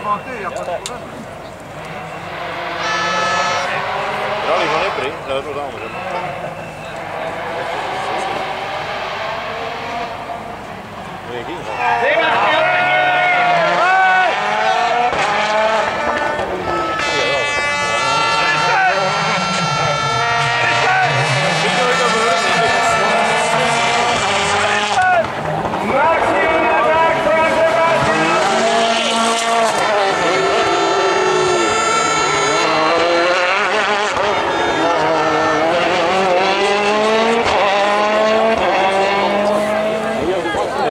planté, il n'y a pas de problème. Però li sono pris, de tothom. Aquí,